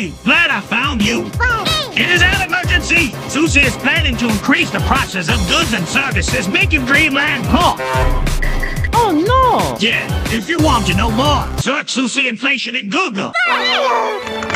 Hey, glad I found you. It is an emergency. Susie is planning to increase the prices of goods and services, making Dreamland poor. Oh no! Yeah, if you want to know more, search Susie inflation in Google.